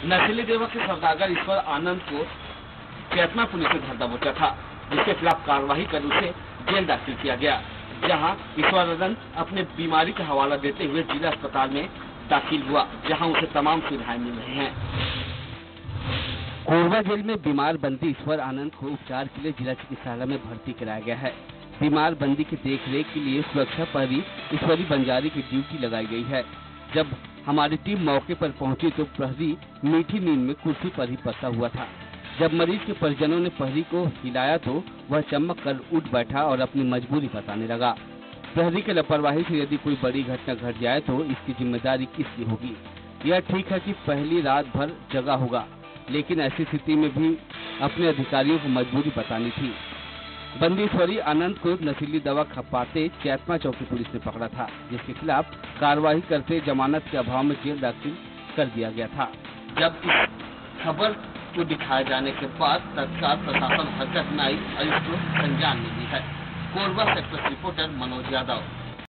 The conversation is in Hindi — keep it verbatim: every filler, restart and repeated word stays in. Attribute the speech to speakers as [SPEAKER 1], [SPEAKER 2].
[SPEAKER 1] नशीली दवा के सौदागर ईश्वर आनंद को चैतमा पुलिस ने धर दबोचा था, जिसके खिलाफ कार्रवाई कर उसे जेल दाखिल किया गया, जहां ईश्वर आनंद अपने बीमारी का हवाला देते हुए जिला अस्पताल में दाखिल हुआ, जहां उसे तमाम सुविधाएं मिल रही हैं। कोरबा जेल में बीमार बंदी ईश्वर आनंद को उपचार के लिए जिला चिकित्सालय में भर्ती कराया गया है। बीमार बंदी की देखरेख के लिए सुरक्षा प्रहरी ईश्वरी बंजारी की ड्यूटी लगाई गई है। जब हमारी टीम मौके पर पहुंची तो प्रहरी मीठी नींद में कुर्सी पर ही पसा हुआ था। जब मरीज के परिजनों ने प्रहरी को हिलाया तो वह चमक कर उठ बैठा और अपनी मजबूरी बताने लगा। प्रहरी के लापरवाही से यदि कोई बड़ी घटना घट जाए तो इसकी जिम्मेदारी किसकी होगी? यह ठीक है कि पहली रात भर जगा होगा, लेकिन ऐसी स्थिति में भी अपने अधिकारियों को मजबूरी बतानी थी। बंदी ईश्वरी आनंद को नशीली दवा खपाते चैतमा चौकी पुलिस ने पकड़ा था, जिसके खिलाफ कार्रवाई करते जमानत के अभाव में जेल दाखिल कर दिया गया था। जब इस खबर को दिखाए जाने के बाद तत्काल प्रशासन हरकत में आई और इसको संज्ञान में ली है। कोरबा से रिपोर्टर मनोज यादव।